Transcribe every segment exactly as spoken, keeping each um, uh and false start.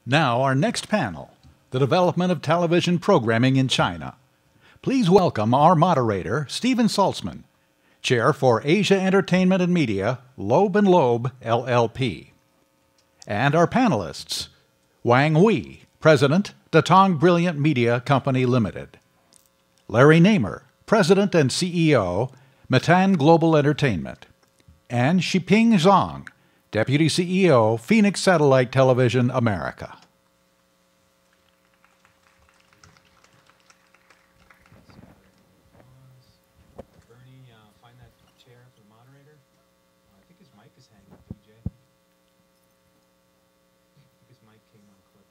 Now, our next panel, the development of television programming in China. Please welcome our moderator, Steven Saltzman, Chair for Asia Entertainment and Media, Loeb and Loeb, L L P. And our panelists, Wang Wei, President, Datang Brilliant Media Company Limited. Larry Namer, President and C E O, Meituan Global Entertainment. And Shiping Zhang, Deputy C E O, Phoenix Satellite Television America. Bernie, uh, find that chair for the moderator. Uh, I think his mic is hanging, D J. I think his mic came unclipped.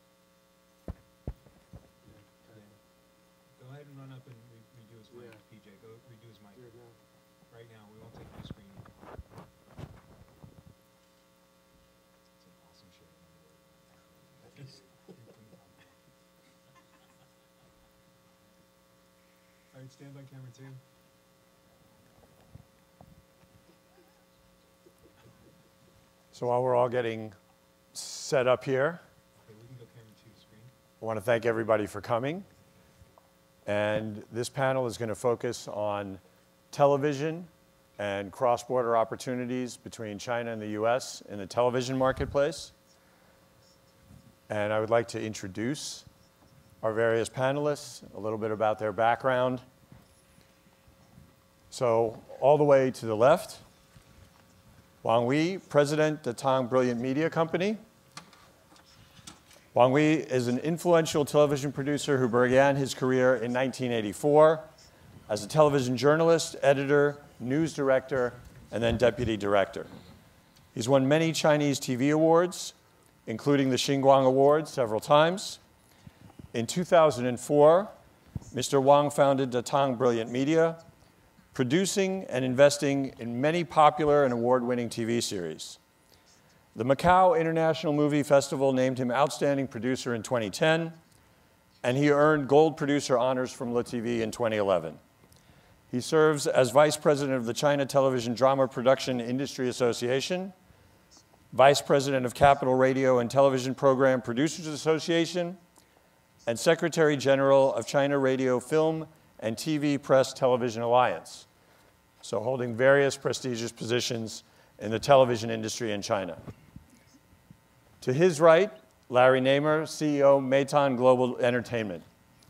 Yeah. Go ahead and run up and re redo his mic, yeah. P J. Go redo his mic. Right now, we won't take your screen. It's an awesome chair. All right, stand by camera two. So while we're all getting set up here, Okay, we can go camera two screen. I want to thank everybody for coming. And this panel is going to focus on television and cross-border opportunities between China and the U S in the television marketplace. And I would like to introduce our various panelists, a little bit about their background. So all the way to the left, Wang Wei, President, Datang Brilliant Media Company. Wang Wei is an influential television producer who began his career in nineteen eighty-four as a television journalist, editor, news director, and then deputy director. He's won many Chinese T V awards, including the Xinguang Award several times. In two thousand four, Mister Wang founded Datang Brilliant Media, producing and investing in many popular and award-winning T V series. The Macau International Movie Festival named him Outstanding Producer in twenty ten, and he earned Gold Producer honors from Le T V in twenty eleven. He serves as Vice President of the China Television Drama Production Industry Association, Vice President of Capital Radio and Television Program Producers Association, and Secretary General of China Radio Film and T V Press Television Alliance, so holding various prestigious positions in the television industry in China. To his right, Larry Namer, C E O, Meituan Global Entertainment.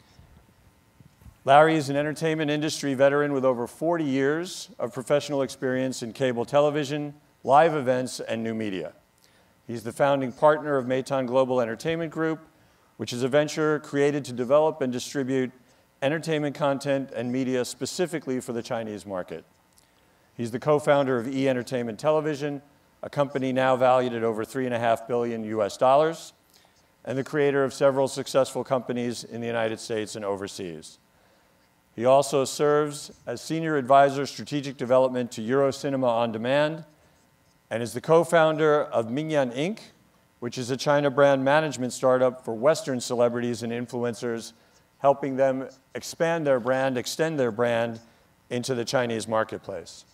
Larry is an entertainment industry veteran with over forty years of professional experience in cable television, live events, and new media. He's the founding partner of Meituan Global Entertainment Group, which is a venture created to develop and distribute entertainment content and media specifically for the Chinese market. He's the co-founder of E! Entertainment Television, a company now valued at over three and a half billion U S dollars, and the creator of several successful companies in the United States and overseas. He also serves as Senior Advisor Strategic Development to Eurocinema On Demand, and is the co-founder of Mingyan Incorporated, which is a China brand management startup for Western celebrities and influencers, helping them expand their brand, extend their brand into the Chinese marketplace.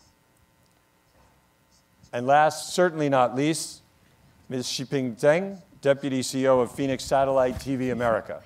And last, certainly not least, Miz Shiping Zhang, Deputy C E O of Phoenix Satellite T V America.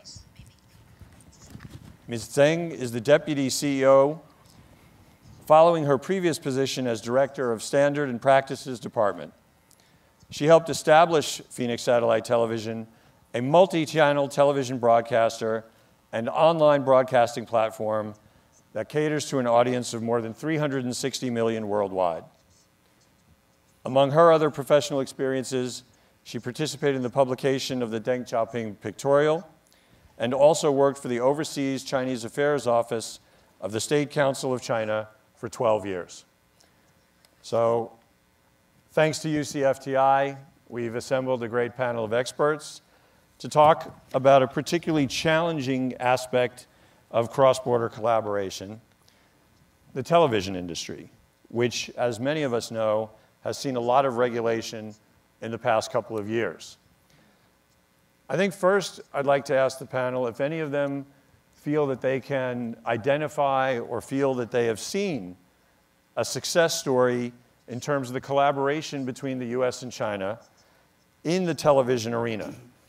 Miz Zhang is the Deputy C E O following her previous position as Director of Standard and Practices Department. She helped establish Phoenix Satellite Television, a multi-channel television broadcaster and online broadcasting platform that caters to an audience of more than three hundred sixty million worldwide. Among her other professional experiences, she participated in the publication of the Deng Xiaoping Pictorial and also worked for the Overseas Chinese Affairs Office of the State Council of China for twelve years. So, thanks to U C F T I, we've assembled a great panel of experts to talk about a particularly challenging aspect of cross-border collaboration, the television industry, which, as many of us know, has seen a lot of regulation in the past couple of years. I think first I'd like to ask the panel if any of them feel that they can identify or feel that they have seen a success story in terms of the collaboration between the U S and China in the television arena.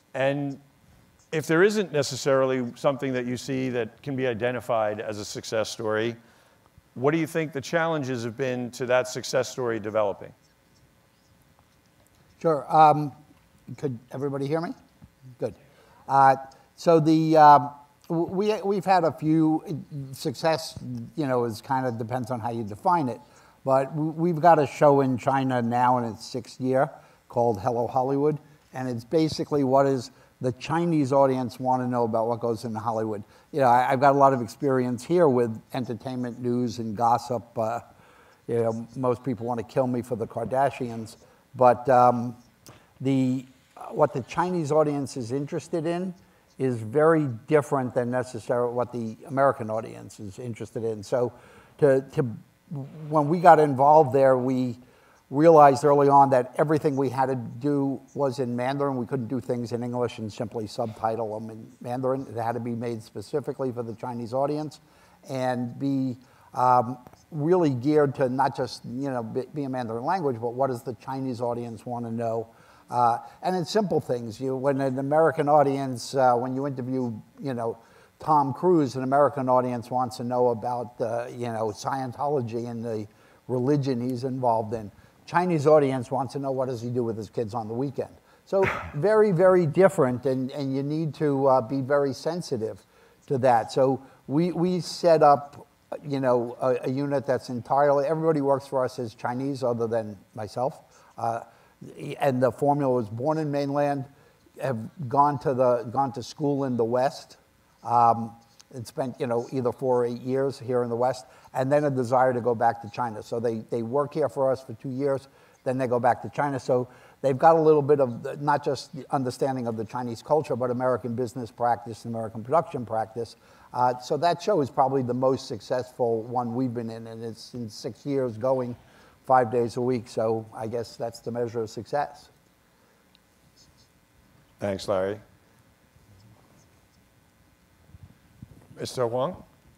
And if there isn't necessarily something that you see that can be identified as a success story, what do you think the challenges have been to that success story developing? Sure. Um, could everybody hear me? Good. Uh, so the uh, we we've had a few success. You know, is kind of depends on how you define it. But we've got a show in China now in its sixth year called Hello Hollywood, and it's basically what is the Chinese audience want to know about what goes in Hollywood. You know, I, I've got a lot of experience here with entertainment news and gossip. Uh, you know, most people want to kill me for the Kardashians, but um, the what the Chinese audience is interested in is very different than necessarily what the American audience is interested in. So, to to when we got involved there, we realized early on that everything we had to do was in Mandarin. We couldn't do things in English and simply subtitle them in Mandarin. It had to be made specifically for the Chinese audience and be um, really geared to not just, you know, be, be a Mandarin language, but what does the Chinese audience want to know? Uh, and in simple things, you, when an American audience, uh, when you interview, you know, Tom Cruise, an American audience wants to know about, uh, you know, Scientology and the religion he's involved in. Chinese audience wants to know what does he do with his kids on the weekend. So very, very different, and, and you need to uh, be very sensitive to that. So we, we set up, you know, a, a unit that's entirely, everybody works for us as Chinese other than myself. Uh, and the formula was born in mainland, have gone to, the, gone to school in the West, um, and spent, you know, either four or eight years here in the West, and then a desire to go back to China. So they, they work here for us for two years, then they go back to China. So they've got a little bit of the, not just the understanding of the Chinese culture, but American business practice and American production practice. Uh, so that show is probably the most successful one we've been in, and it's in six years going five days a week. So I guess that's the measure of success. Thanks, Larry. Mister Huang?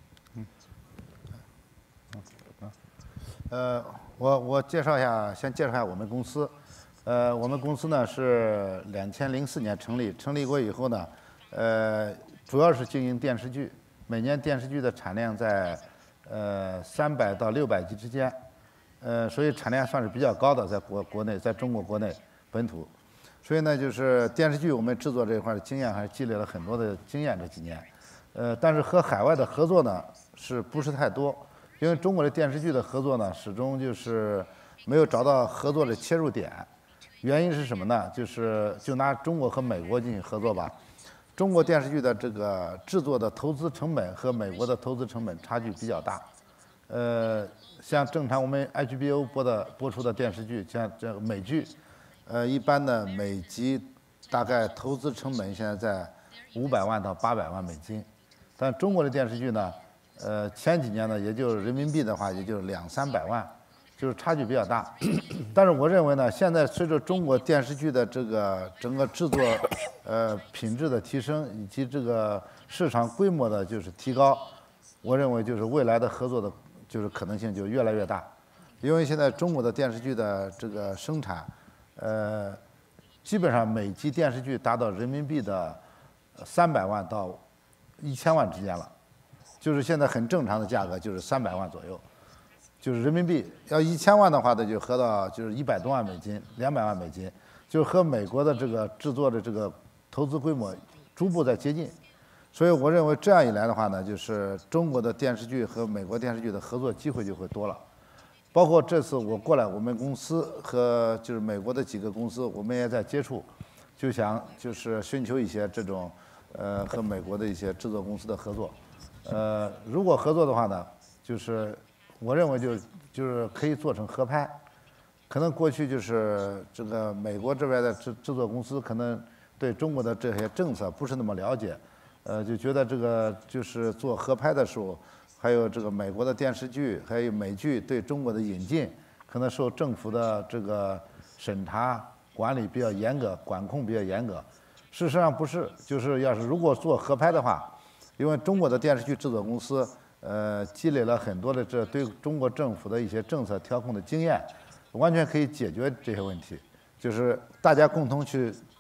呃，我我介绍一下，先介绍一下我们公司。呃，我们公司呢是两千零四年成立，成立过以后呢，呃，主要是经营电视剧，每年电视剧的产量在呃三百到六百集之间，呃，所以产量算是比较高的，在国国内，在中国国内本土。所以呢，就是电视剧我们制作这一块的经验还是积累了很多的经验这几年。呃，但是和海外的合作呢，是不是太多？因为中国的电视剧的合作呢，始终就是没有找到合作的切入点。原因是什么呢？就是就拿中国和美国进行合作吧。中国电视剧的这个制作的投资成本和美国的投资成本差距比较大。呃，像正常我们 H B O 播的播出的电视剧，像这个美剧，呃，一般的每集大概投资成本现在在五百万到八百万美金。但中国的电视剧呢，呃，前几年呢，也就是人民币的话，也就是两三百万，就是差距比较大。但是我认为呢，现在随着中国电视剧的这个整个制作，呃，品质的提升，以及这个市场规模的就是提高，我认为就是未来的合作的，就是可能性就越来越大。因为现在中国的电视剧的这个生产，呃，基本上每集电视剧达到人民币的三百万到一千万之间了，就是现在很正常的价格，就是三百万左右，就是人民币要一千万的话，那就合到就是一百多万美金，两百万美金，就是和美国的这个制作的这个投资规模逐步在接近，所以我认为这样一来的话呢，就是中国的电视剧和美国电视剧的合作机会就会多了。包括这次我过来，我们公司和就是美国的几个公司，我们也在接触，就想就是寻求一些这种。呃，和美国的一些制作公司的合作，呃，如果合作的话呢，就是我认为就就是可以做成合拍，可能过去就是这个美国这边的制制作公司可能对中国的这些政策不是那么了解，呃，就觉得这个就是做合拍的时候，还有这个美国的电视剧还有美剧对中国的引进，可能受政府的这个审查管理比较严格，管控比较严格。事实上不是，就是要是如果做合拍的话，因为中国的电视剧制作公司，呃，积累了很多的这对中国政府的一些政策调控的经验，完全可以解决这些问题。就是大家共同去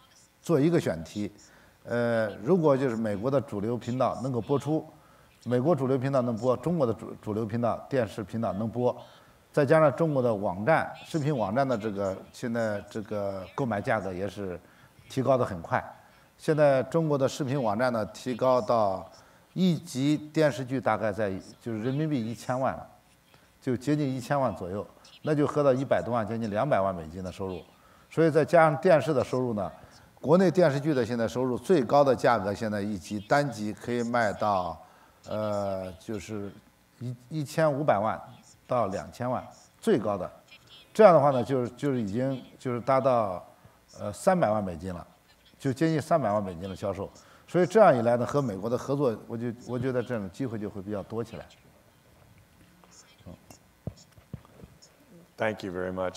做一个选题。呃，如果就是美国的主流频道能够播出，美国主流频道能播，中国的主主流频道电视频道能播，再加上中国的网站视频网站的这个现在这个购买价格也是提高的很快。现在中国的视频网站呢，提高到一集电视剧大概在就是人民币一千万了，就接近一千万左右，那就合到一百多万，接近两百万美金的收入。所以再加上电视的收入呢，国内电视剧的现在收入最高的价格，现在一集单集可以卖到，呃，就是一一千五百万到两千万，最高的。这样的话呢，就是就是已经就是达到，呃，三百万美金了，就接近三百万美金的销售。所以这样一来呢，和美国的合作，我就我觉得这种机会就会比较多起来。 Thank you very much.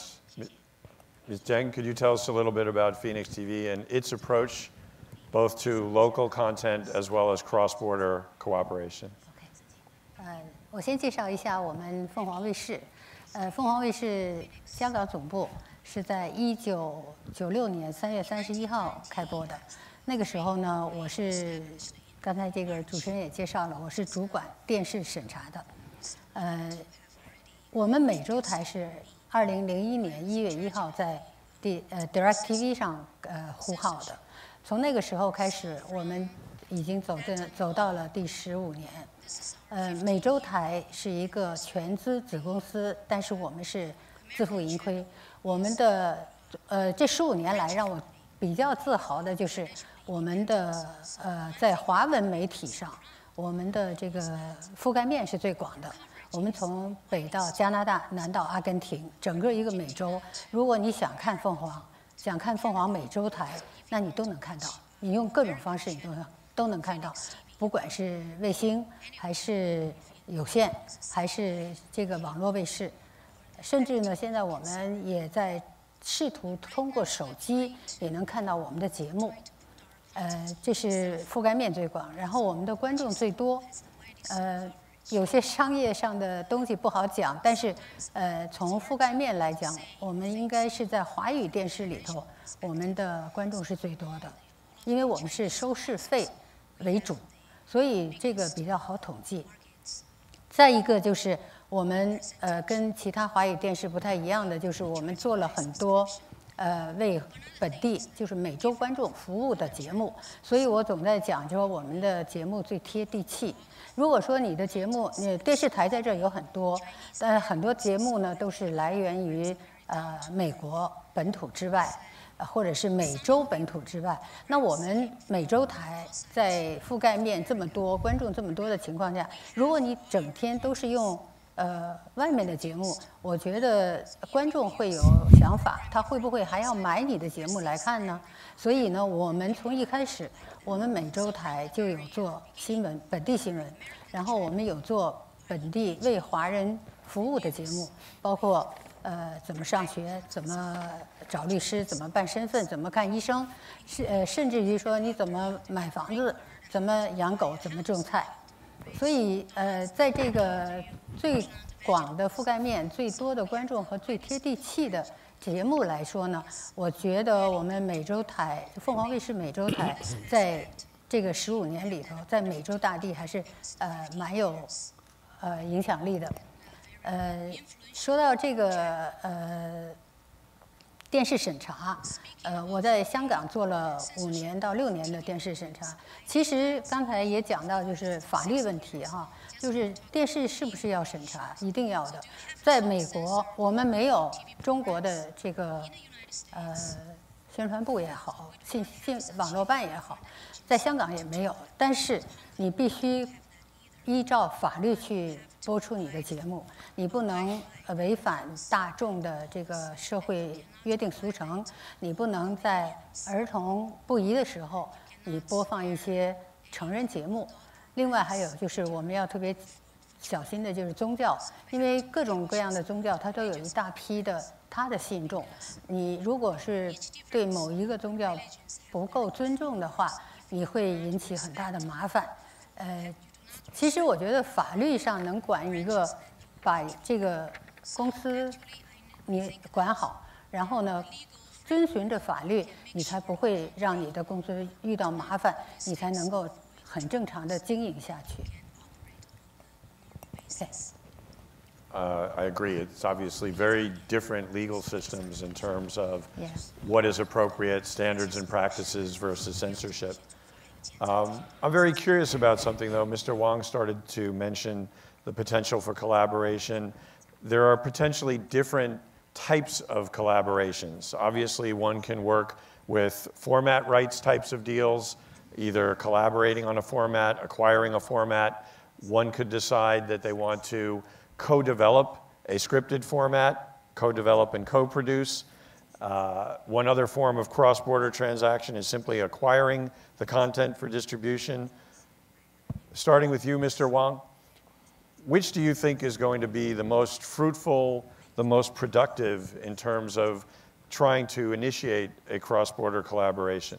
Miz Deng, could you tell us a little bit about Phoenix T V and its approach both to local content as well as cross-border cooperation? OK， 呃，我先介绍一下我们凤凰卫视。呃，凤凰卫视香港总部是在一九九六年三月三十一号开播的。那个时候呢，我是刚才这个主持人也介绍了，我是主管电视审查的。呃，我们美洲台是二零零一年一月一号在第呃 DirecTV 上呃呼号的，从那个时候开始，我们已经走的走到了第十五年。呃，美洲台是一个全资子公司，但是我们是自负盈亏。我们的呃这十五年来，让我比较自豪的就是我们的呃在华文媒体上，我们的这个覆盖面是最广的。我们从北到加拿大，南到阿根廷，整个一个美洲，如果你想看凤凰，想看凤凰美洲台，那你都能看到。你用各种方式，你都能都能看到，不管是卫星，还是有线，还是这个网络卫视，甚至呢，现在我们也在试图通过手机也能看到我们的节目。呃，这是覆盖面最广，然后我们的观众最多，呃。有些商业上的东西不好讲，但是，呃，从覆盖面来讲，我们应该是在华语电视里头，我们的观众是最多的，因为我们是收视费为主，所以这个比较好统计。再一个就是我们呃跟其他华语电视不太一样的，就是我们做了很多呃为本地就是美洲观众服务的节目，所以我总在讲说我们的节目最贴地气。如果说你的节目，你电视台在这有很多，但很多节目呢都是来源于呃美国本土之外，呃或者是美洲本土之外。那我们美洲台在覆盖面这么多、观众这么多的情况下，如果你整天都是用呃外面的节目，我觉得观众会有想法，他会不会还要买你的节目来看呢？所以呢，我们从一开始，我们美洲台就有做新闻，本地新闻，然后我们有做本地为华人服务的节目，包括呃怎么上学，怎么找律师，怎么办身份，怎么看医生，是呃甚至于说你怎么买房子，怎么养狗，怎么种菜。所以呃，在这个最广的覆盖面、最多的观众和最贴地气的节目来说呢，我觉得我们美洲台凤凰卫视美洲台在这个十五年里头，在美洲大地还是呃蛮有呃影响力的。呃，说到这个呃电视审查，呃，我在香港做了五年到六年的电视审查。其实刚才也讲到，就是法律问题哈，就是电视是不是要审查，一定要的。在美国，我们没有中国的这个呃宣传部也好，信信网络办也好，在香港也没有。但是你必须依照法律去播出你的节目，你不能违反大众的这个社会约定俗成，你不能在儿童不宜的时候，你播放一些成人节目。另外还有就是我们要特别小心的就是宗教，因为各种各样的宗教它都有一大批的他的信众，你如果是对某一个宗教不够尊重的话，你会引起很大的麻烦。呃。其实我觉得法律上能管一个，把这个公司你管好，然后呢， 遵循着法律，你才不会让你的公司遇到麻烦，你才能够很正常的经营下去。Okay. Uh, I agree. It's obviously very different legal systems in terms of Yeah. what is appropriate, standards and practices versus censorship. Um, I'm very curious about something, though. Mister Wang started to mention the potential for collaboration. There are potentially different types of collaborations. Obviously, one can work with format rights types of deals, either collaborating on a format, acquiring a format. One could decide that they want to co-develop a scripted format, co-develop and co-produce. Uh, one other form of cross-border transaction is simply acquiring the content for distribution. Starting with you, Mister Wang, which do you think is going to be the most fruitful, the most productive in terms of trying to initiate a cross-border collaboration?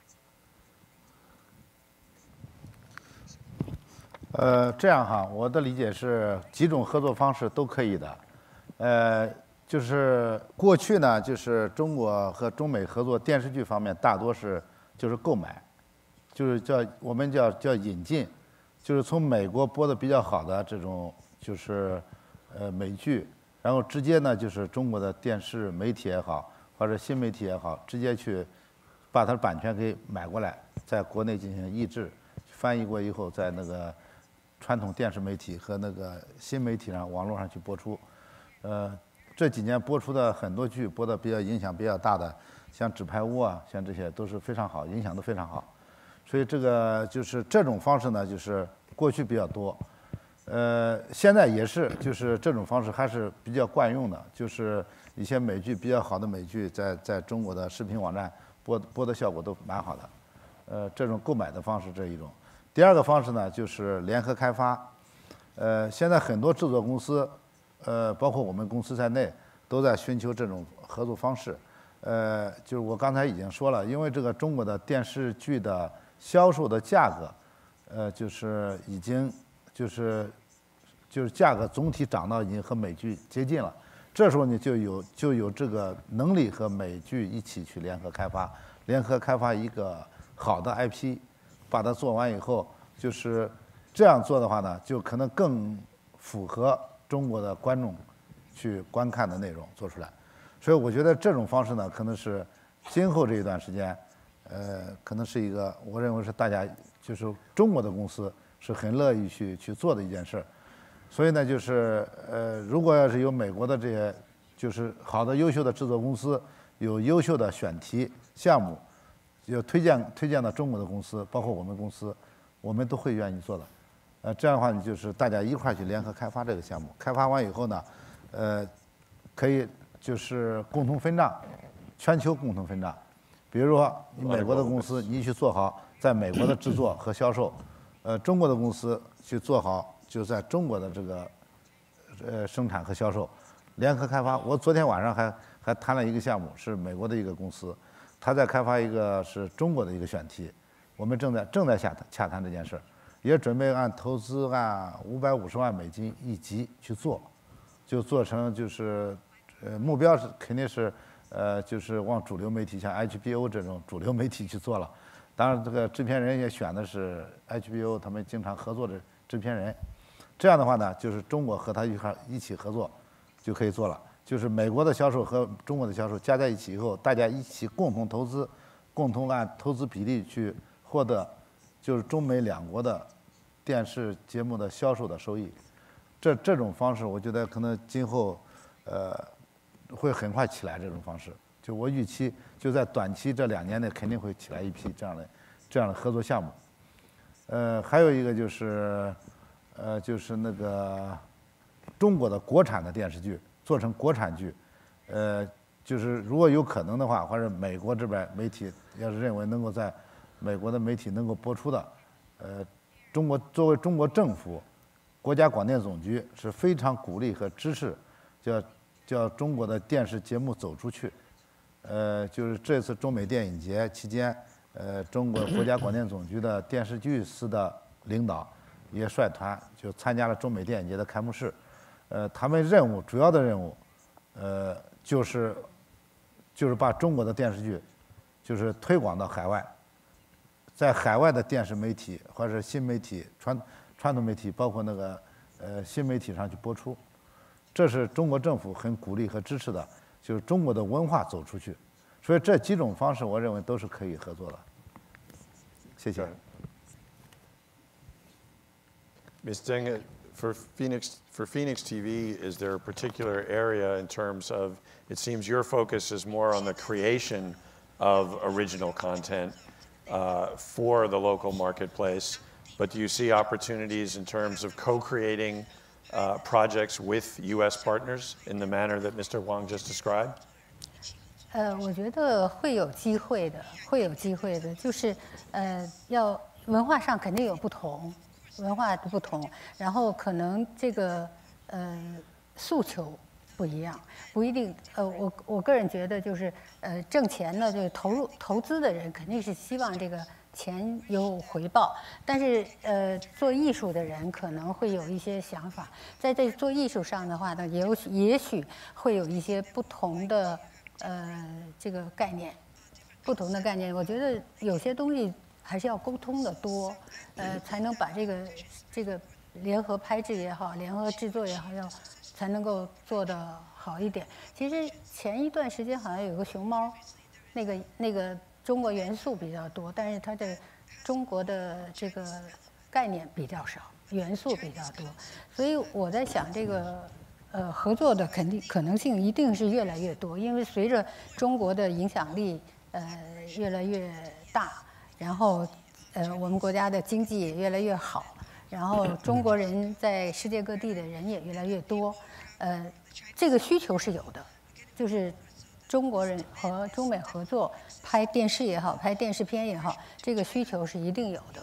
呃，这样哈，我的理解是几种合作方式都可以的。呃，就是过去呢，就是中国和中美合作电视剧方面，大多是就是购买，就是叫我们叫叫引进，就是从美国播的比较好的这种就是呃美剧，然后直接呢就是中国的电视媒体也好，或者新媒体也好，直接去把它的版权给买过来，在国内进行译制，翻译过以后，在那个传统电视媒体和那个新媒体上、网络上去播出。呃，这几年播出的很多剧，播的比较影响比较大的，像《纸牌屋》啊，像这些都是非常好，影响都非常好。所以这个就是这种方式呢，就是过去比较多，呃，现在也是，就是这种方式还是比较惯用的，就是一些美剧比较好的美剧在在中国的视频网站播播的效果都蛮好的，呃，这种购买的方式这一种。第二个方式呢，就是联合开发。呃，现在很多制作公司，呃，包括我们公司在内，都在寻求这种合作方式。呃，就是我刚才已经说了，因为这个中国的电视剧的销售的价格，呃，就是已经就是就是价格总体涨到已经和美剧接近了。这时候呢，就有就有这个能力和美剧一起去联合开发，联合开发一个好的 I P。把它做完以后，就是这样做的话呢，就可能更符合中国的观众去观看的内容做出来。所以我觉得这种方式呢，可能是今后这一段时间，呃，可能是一个我认为是大家就是中国的公司是很乐意去去做的一件事儿。所以呢，就是呃，如果要是有美国的这些就是好的优秀的制作公司，有优秀的选题项目。就推荐推荐到中国的公司，包括我们公司，我们都会愿意做的。呃，这样的话呢，就是大家一块儿去联合开发这个项目。开发完以后呢，呃，可以就是共同分账，全球共同分账。比如说，你美国的公司，你去做好在美国的制作和销售，呃，中国的公司去做好就在中国的这个呃生产和销售，联合开发。我昨天晚上还还谈了一个项目，是美国的一个公司。他在开发一个是中国的一个选题，我们正在正在洽谈洽谈这件事，也准备按投资按五百五十万美金一集去做，就做成就是呃目标是肯定是呃就是往主流媒体像 H B O 这种主流媒体去做了，当然这个制片人也选的是 H B O 他们经常合作的制片人，这样的话呢，就是中国和他一块一起合作就可以做了。就是美国的销售和中国的销售加在一起以后，大家一起共同投资，共同按投资比例去获得，就是中美两国的电视节目的销售的收益。这这种方式，我觉得可能今后，呃，会很快起来。这种方式，就我预期，就在短期这两年内肯定会起来一批这样的这样的合作项目。呃，还有一个就是，呃，就是那个中国的国产的电视剧。做成国产剧，呃，就是如果有可能的话，或者美国这边媒体要是认为能够在美国的媒体能够播出的，呃，中国作为中国政府，国家广电总局是非常鼓励和支持，叫叫中国的电视节目走出去，呃，就是这次中美电影节期间，呃，中国国家广电总局的电视剧司的领导也率团就参加了中美电影节的开幕式。呃，他们任务主要的任务，呃，就是就是把中国的电视剧，就是推广到海外，在海外的电视媒体或者新媒体、传传统媒体，包括那个呃新媒体上去播出，这是中国政府很鼓励和支持的，就是中国的文化走出去。所以这几种方式，我认为都是可以合作的。谢谢。 Miz Deng, for Phoenix, for Phoenix T V, is there a particular area in terms of, it seems your focus is more on the creation of original content uh, for the local marketplace, but do you see opportunities in terms of co-creating uh, projects with U S partners in the manner that Mister Wang just described? 呃，我觉得会有机会的，会有机会的，就是呃，要文化上肯定有不同，文化的不同，然后可能这个呃诉求不一样，不一定。呃，我我个人觉得就是呃挣钱呢，就是投入投资的人肯定是希望这个钱有回报，但是呃做艺术的人可能会有一些想法，在这做艺术上的话呢，也有也许会有一些不同的。呃，这个概念，不同的概念，我觉得有些东西还是要沟通的多，呃，才能把这个这个联合拍制也好，联合制作也好，要才能够做得好一点。其实前一段时间好像有个熊猫，那个那个中国元素比较多，但是它的中国的这个概念比较少，元素比较多，所以我在想这个。呃，合作的肯定可能性一定是越来越多，因为随着中国的影响力呃越来越大，然后呃我们国家的经济也越来越好，然后中国人在世界各地的人也越来越多，呃，这个需求是有的，就是中国人和中美合作拍电视也好，拍电视片也好，这个需求是一定有的。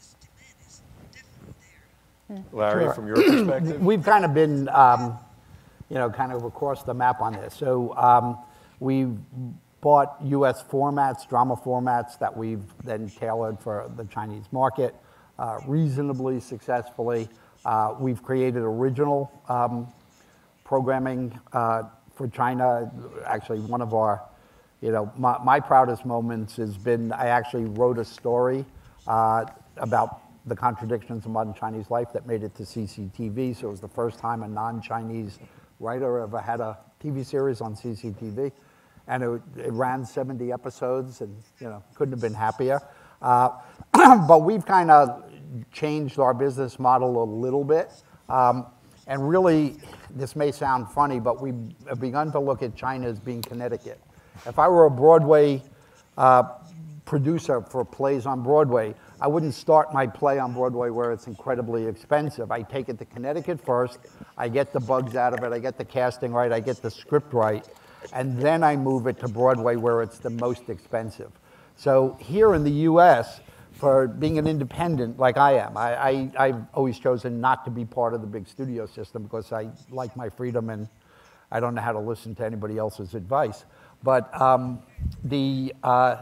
嗯 Larry, from your perspective, we've kind of been. Um, you know, kind of across the map on this. So um, we've bought U S formats, drama formats that we've then tailored for the Chinese market uh, reasonably successfully. Uh, we've created original um, programming uh, for China. Actually, one of our, you know, my, my proudest moments has been I actually wrote a story uh, about the contradictions of modern Chinese life that made it to C C T V. So it was the first time a non-Chinese writer ever had a T V series on C C T V, and it, it ran seventy episodes, and you know couldn't have been happier. Uh, but we've kind of changed our business model a little bit, um, and really, this may sound funny, but we have begun to look at China as being Connecticut. If I were a Broadway uh, producer for plays on Broadway, I wouldn't start my play on Broadway where it's incredibly expensive. I take it to Connecticut first, I get the bugs out of it, I get the casting right, I get the script right, and then I move it to Broadway where it's the most expensive. So here in the U S, for being an independent like I am, I, I, I've always chosen not to be part of the big studio system because I like my freedom and I don't know how to listen to anybody else's advice. But um, the, uh,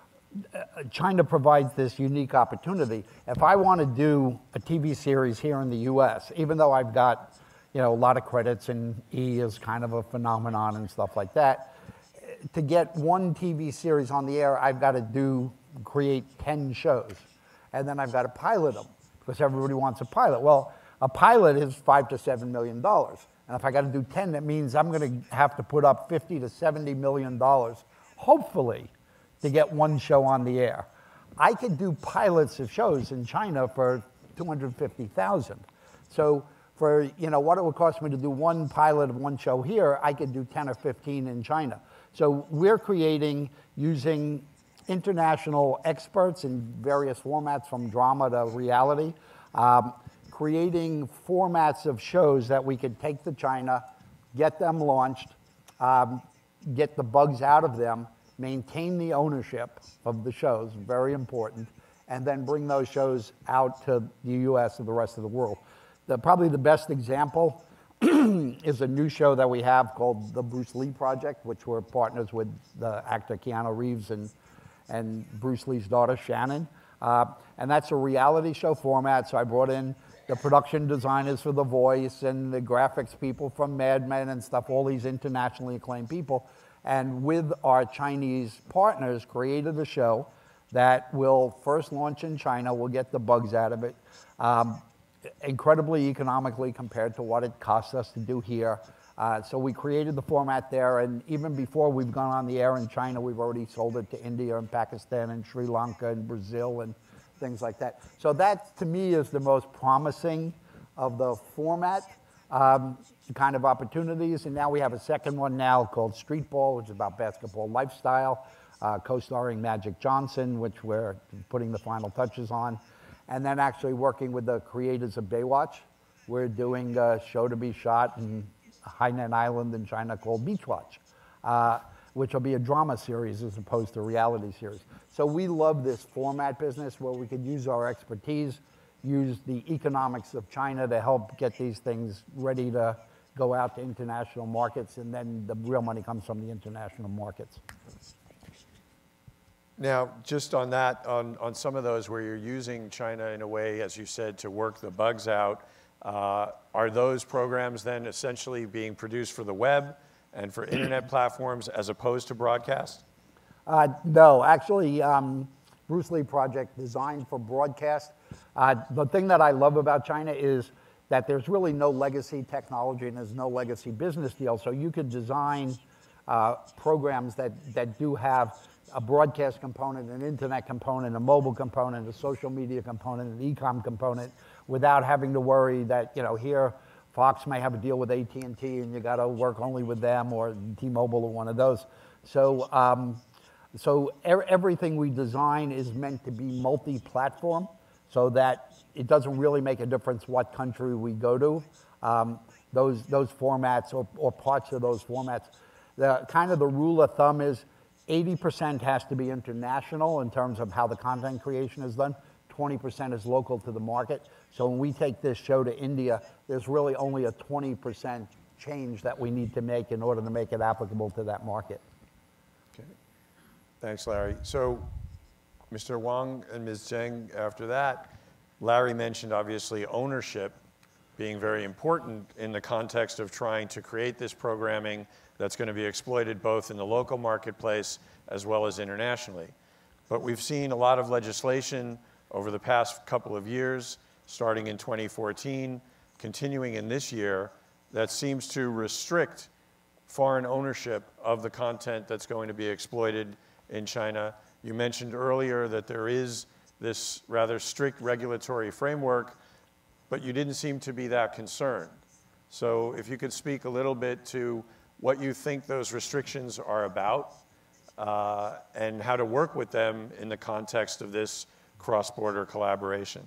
China provides this unique opportunity. If I want to do a T V series here in the U S, even though I've got, you know, a lot of credits and E is kind of a phenomenon and stuff like that, to get one T V series on the air, I've got to do, create ten shows. And then I've got to pilot them because everybody wants a pilot. Well, a pilot is five to seven million dollars. And if I got to do ten, that means I'm going to have to put up fifty to seventy million dollars, hopefully, to get one show on the air. I could do pilots of shows in China for two hundred fifty thousand. So for, you know, what it would cost me to do one pilot of one show here, I could do ten or fifteen in China. So we're creating, using international experts in various formats from drama to reality, um, creating formats of shows that we could take to China, get them launched, um, get the bugs out of them, maintain the ownership of the shows, very important, and then bring those shows out to the U S and the rest of the world. The, probably the best example is a new show that we have called The Bruce Lee Project, which we're partners with the actor Keanu Reeves and, and Bruce Lee's daughter, Shannon. Uh, and that's a reality show format, so I brought in the production designers for The Voice and the graphics people from Mad Men and stuff, all these internationally acclaimed people. and with our Chinese partners created a show that will first launch in China. We'll get the bugs out of it. Um, incredibly economically compared to what it costs us to do here. Uh, so we created the format there, and even before we've gone on the air in China, we've already sold it to India and Pakistan and Sri Lanka and Brazil and things like that. So that, to me, is the most promising of the format um, kind of opportunities. And now we have a second one now called Street Ball, which is about basketball lifestyle, uh, co-starring Magic Johnson, which we're putting the final touches on. And then actually working with the creators of Baywatch. We're doing a show to be shot in Hainan Island in China called Beach Watch, uh, which will be a drama series as opposed to a reality series. So we love this format business where we could use our expertise, use the economics of China to help get these things ready to go out to international markets, and then the real money comes from the international markets. Now, just on that, on, on some of those where you're using China in a way, as you said, to work the bugs out, Uh, are those programs then essentially being produced for the web and for internet platforms as opposed to broadcast? Uh, no, actually, um, Bruce Lee Project designed for broadcast. Uh, the thing that I love about China is that there's really no legacy technology and there's no legacy business deal. So you could design uh, programs that, that do have a broadcast component, an internet component, a mobile component, a social media component, an e-com component, without having to worry that, you know, here Fox may have a deal with A T and T and you got to work only with them, or T-Mobile or one of those. So, um, so er everything we design is meant to be multi-platform, so that it doesn't really make a difference what country we go to. Um, those, those formats or, or parts of those formats, the kind of the rule of thumb is eighty percent has to be international in terms of how the content creation is done. twenty percent is local to the market. So when we take this show to India, there's really only a twenty percent change that we need to make in order to make it applicable to that market. Okay. Thanks, Larry. So, Mister Wang and Miz Zheng, after that, Larry mentioned obviously ownership being very important in the context of trying to create this programming that's going to be exploited both in the local marketplace as well as internationally. But we've seen a lot of legislation over the past couple of years, starting in twenty fourteen, continuing in this year, that seems to restrict foreign ownership of the content that's going to be exploited in China. You mentioned earlier that there is this rather strict regulatory framework, but you didn't seem to be that concerned. So if you could speak a little bit to what you think those restrictions are about, uh, and how to work with them in the context of this cross-border collaboration.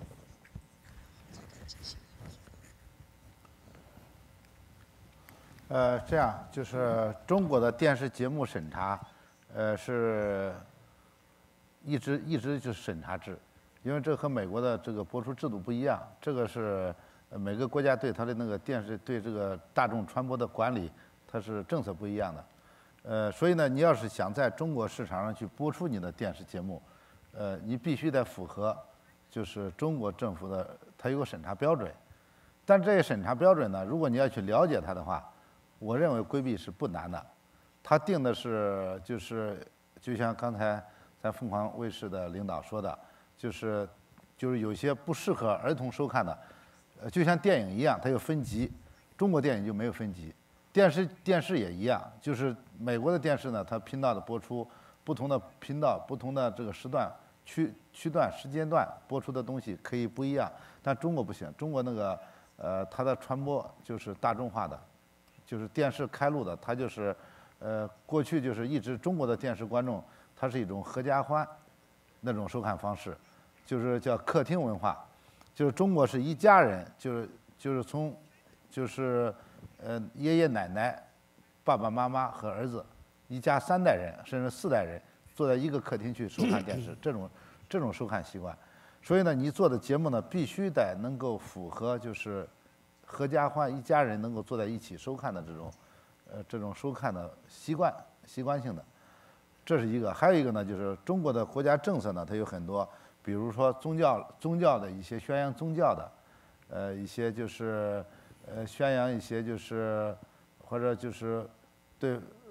呃，这样就是中国的电视节目审查，呃，是一直一直就是审查制，因为这和美国的这个播出制度不一样，这个是每个国家对它的那个电视对这个大众传播的管理，它是政策不一样的。呃，所以呢，你要是想在中国市场上去播出你的电视节目，呃，你必须得符合就是中国政府的它有个审查标准，但这些审查标准呢，如果你要去了解它的话，我认为规避是不难的，他定的是就是就像刚才咱凤凰卫视的领导说的，就是就是有些不适合儿童收看的，呃，就像电影一样，它有分级，中国电影就没有分级，电视电视也一样，就是美国的电视呢，它频道的播出，不同的频道、不同的这个时段区区段时间段播出的东西可以不一样，但中国不行，中国那个呃它的传播就是大众化的。就是电视开录的，它就是，呃，过去就是一直中国的电视观众，它是一种合家欢那种收看方式，就是叫客厅文化，就是中国是一家人，就是就是从，就是呃爷爷奶奶、爸爸妈妈和儿子，一家三代人甚至四代人坐在一个客厅去收看电视，这种这种收看习惯，所以呢，你做的节目呢必须得能够符合就是。合家欢一家人能够坐在一起收看的这种，呃，这种收看的习惯习惯性的，这是一个。还有一个呢，就是中国的国家政策呢，它有很多，比如说宗教宗教的一些宣扬宗教的，呃，一些就是呃宣扬一些就是或者就是对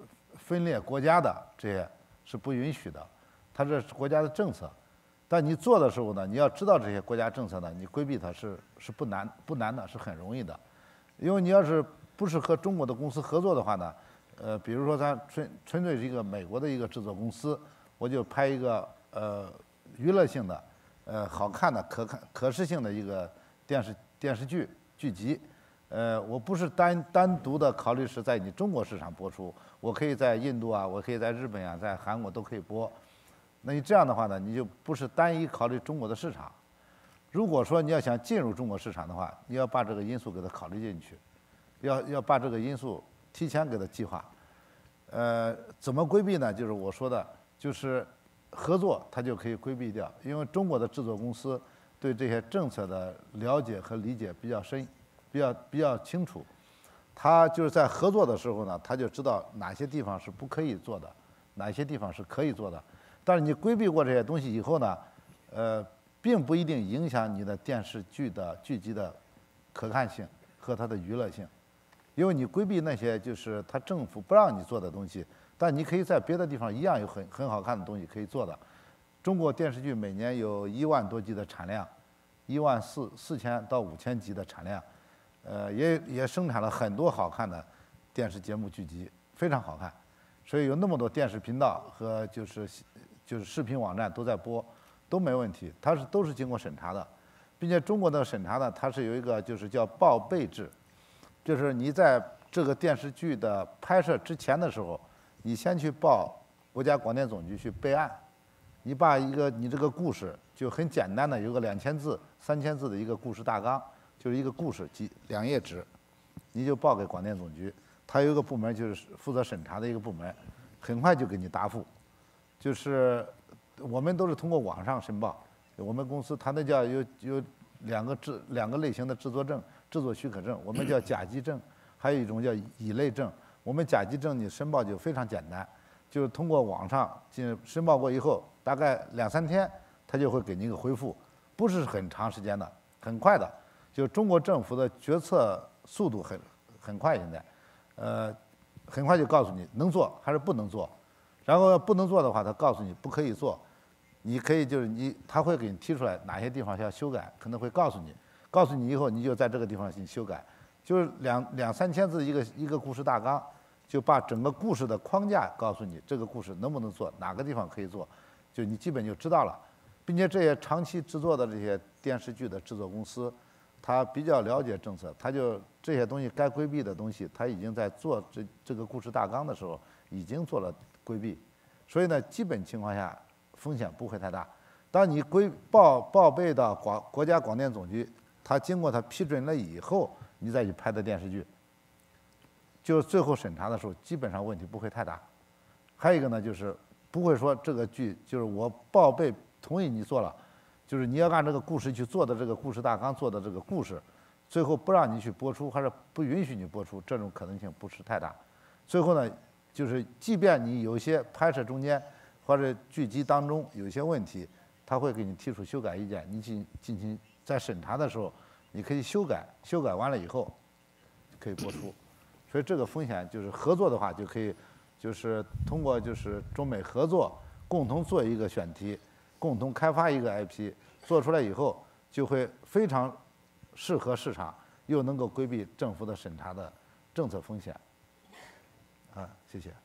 分裂国家的这些是不允许的，它这是国家的政策。但你做的时候呢，你要知道这些国家政策呢，你规避它是是不难不难的，是很容易的。因为你要是不是和中国的公司合作的话呢，呃，比如说咱纯纯粹是一个美国的一个制作公司，我就拍一个呃娱乐性的、呃好看的、可看可视性的一个电视电视剧剧集，呃，我不是单单独的考虑是在你中国市场播出，我可以在印度啊，我可以在日本啊，在韩国都可以播。那你这样的话呢，你就不是单一考虑中国的市场。如果说你要想进入中国市场的话，你要把这个因素给它考虑进去，要要把这个因素提前给它计划。呃，怎么规避呢？就是我说的，就是合作它就可以规避掉，因为中国的制作公司对这些政策的了解和理解比较深，比较比较清楚。他就是在合作的时候呢，他就知道哪些地方是不可以做的，哪些地方是可以做的。但是你规避过这些东西以后呢，呃，并不一定影响你的电视剧的剧集的可看性和它的娱乐性，因为你规避那些就是他政府不让你做的东西，但你可以在别的地方一样有很很好看的东西可以做的。中国电视剧每年有一万多集的产量，一万四四千到五千集的产量，呃，也也生产了很多好看的电视节目剧集，非常好看，所以有那么多电视频道和就是就是视频网站都在播，都没问题，它是都是经过审查的，并且中国的审查呢，它是有一个就是叫报备制，就是你在这个电视剧的拍摄之前的时候，你先去报国家广电总局去备案，你把一个你这个故事就很简单的有个两千字、三千字的一个故事大纲，就是一个故事几两页纸，你就报给广电总局，它有一个部门就是负责审查的一个部门，很快就给你答复。就是我们都是通过网上申报，我们公司它那叫有有两个制两个类型的制作证、制作许可证，我们叫甲级证，还有一种叫乙类证。我们甲级证你申报就非常简单，就是通过网上进申报过以后，大概两三天，他就会给你一个回复，不是很长时间的，很快的。就中国政府的决策速度很很快，现在，呃，很快就告诉你能做还是不能做。然后不能做的话，他告诉你不可以做，你可以就是你他会给你提出来哪些地方需要修改，可能会告诉你，告诉你以后你就在这个地方进行修改，就是两两三千字一个一个故事大纲，就把整个故事的框架告诉你，这个故事能不能做，哪个地方可以做，就你基本就知道了，并且这些长期制作的这些电视剧的制作公司，他比较了解政策，他就这些东西该规避的东西，他已经在做这这个故事大纲的时候已经做了规避，所以呢，基本情况下风险不会太大。当你规报报备到广国家广电总局，他经过他批准了以后，你再去拍的电视剧，就最后审查的时候，基本上问题不会太大。还有一个呢，就是不会说这个剧就是我报备同意你做了，就是你要按这个故事去做的这个故事大纲做的这个故事，最后不让你去播出，还是不允许你播出，这种可能性不是太大。最后呢，就是即便你有一些拍摄中间或者剧集当中有一些问题，他会给你提出修改意见，你进进行在审查的时候，你可以修改，修改完了以后可以播出。所以这个风险就是合作的话，就可以就是通过就是中美合作，共同做一个选题，共同开发一个 I P， 做出来以后就会非常适合市场，又能够规避政府的审查的政策风险。啊，谢谢。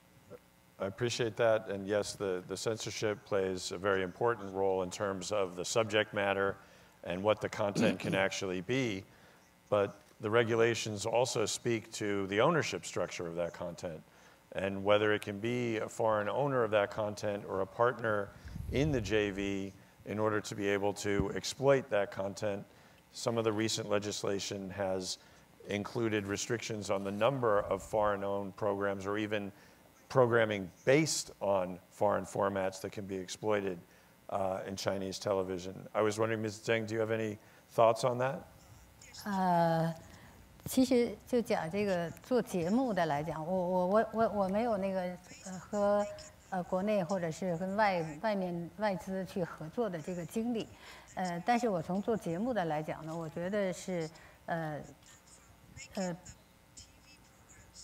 I appreciate that, and yes, the, the censorship plays a very important role in terms of the subject matter and what the content can actually be, but the regulations also speak to the ownership structure of that content and whether it can be a foreign owner of that content or a partner in the J V in order to be able to exploit that content. Some of the recent legislation has included restrictions on the number of foreign-owned programs or even programming based on foreign formats that can be exploited uh, in Chinese television. I was wondering, Miz Zheng, do you have any thoughts on that? 呃，其实就讲这个做节目的来讲，我我我我我没有那个呃和呃国内或者是跟外外面外资去合作的这个经历，呃，但是我从做节目的来讲呢，我觉得是呃呃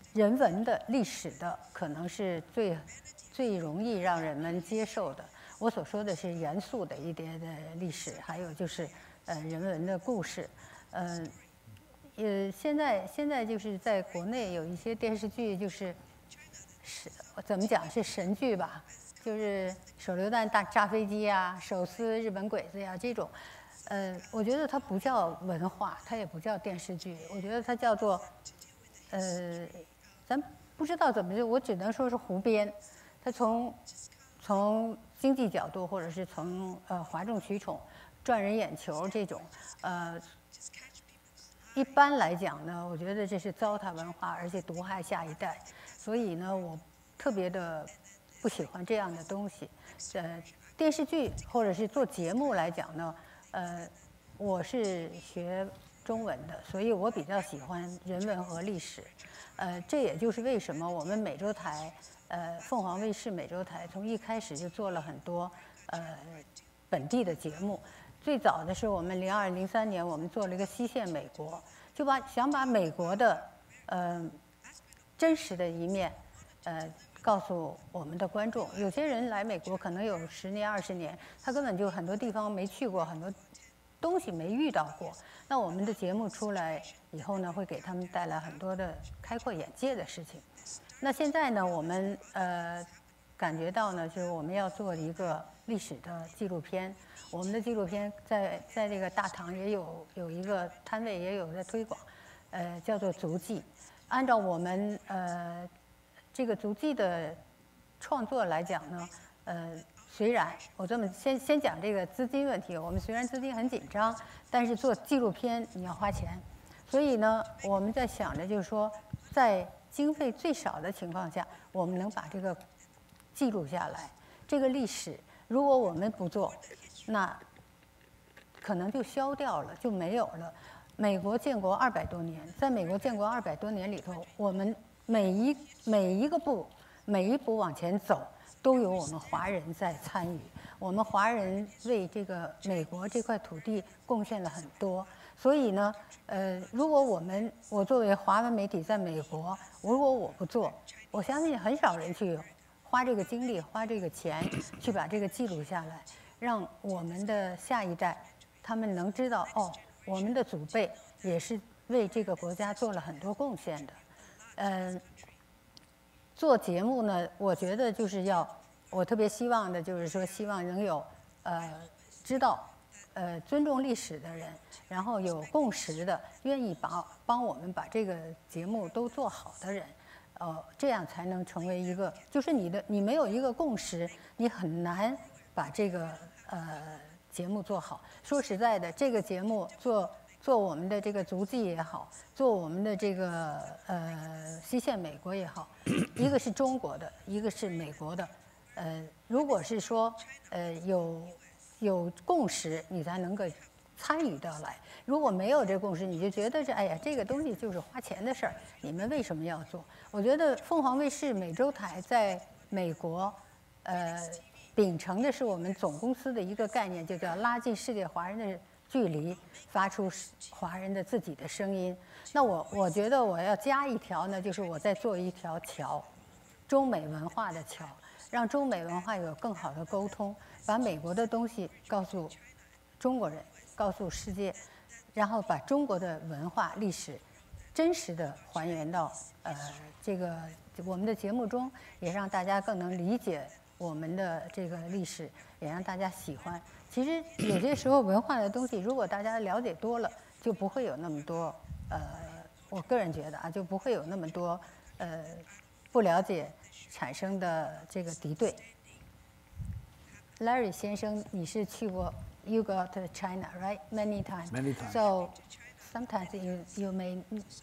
人文的、历史的，可能是最最容易让人们接受的。我所说的是严肃的一点的历史，还有就是呃人文的故事，呃。呃，现在现在就是在国内有一些电视剧，就是是怎么讲是神剧吧，就是手榴弹大炸飞机呀、手撕日本鬼子呀这种，呃，我觉得它不叫文化，它也不叫电视剧，我觉得它叫做，呃，咱不知道怎么就，我只能说是胡编，它从从经济角度或者是从呃哗众取宠、赚人眼球这种，呃。一般来讲呢，我觉得这是糟蹋文化，而且毒害下一代。所以呢，我特别的不喜欢这样的东西。呃，电视剧或者是做节目来讲呢，呃，我是学中文的，所以我比较喜欢人文和历史。呃，这也就是为什么我们美洲台，呃，凤凰卫视美洲台从一开始就做了很多呃本地的节目。最早的是我们零二零三年，我们做了一个西线美国，就把想把美国的呃真实的一面，呃告诉我们的观众。有些人来美国可能有十年二十年，他根本就很多地方没去过，很多东西没遇到过。那我们的节目出来以后呢，会给他们带来很多的开阔眼界的事情。那现在呢，我们呃感觉到呢，就是我们要做一个历史的纪录片。我们的纪录片在在这个大堂也有有一个摊位，也有在推广，呃，叫做足迹。按照我们呃这个足迹的创作来讲呢，呃，虽然我这么先先讲这个资金问题，我们虽然资金很紧张，但是做纪录片你要花钱，所以呢，我们在想着就是说，在经费最少的情况下，我们能把这个记录下来，这个历史。如果我们不做，那可能就消掉了，就没有了。美国建国二百多年，在美国建国二百多年里头，我们每一每一个步，每一步往前走，都有我们华人在参与。我们华人为这个美国这块土地贡献了很多。所以呢，呃，如果我们我作为华文媒体在美国，如果我不做，我相信很少人去花这个精力、花这个钱去把这个记录下来，让我们的下一代他们能知道，哦，我们的祖辈也是为这个国家做了很多贡献的。嗯、呃，做节目呢，我觉得就是要，我特别希望的就是说，希望能有呃知道。呃，尊重历史的人，然后有共识的，愿意帮帮我们把这个节目都做好的人，呃，这样才能成为一个，就是你的你没有一个共识，你很难把这个呃节目做好。说实在的，这个节目做做我们的这个足迹也好，做我们的这个呃西线美国也好，一个是中国的，一个是美国的，呃，如果是说呃有。有共识，你才能够参与到来。如果没有这共识，你就觉得这哎呀，这个东西就是花钱的事儿，你们为什么要做？我觉得凤凰卫视美洲台在美国，呃，秉承的是我们总公司的一个概念，就叫拉近世界华人的距离，发出华人的自己的声音。那我我觉得我要加一条呢，就是我在做一条桥，中美文化的桥，让中美文化有更好的沟通。把美国的东西告诉中国人，告诉世界，然后把中国的文化历史真实的还原到呃这个我们的节目中，也让大家更能理解我们的这个历史，也让大家喜欢。其实有些时候文化的东西，如果大家了解多了，就不会有那么多呃，我个人觉得啊，就不会有那么多呃不了解产生的这个敌对。Larry 先生，你是去过 You go to China, right? Many times. Many times. So sometimes you you may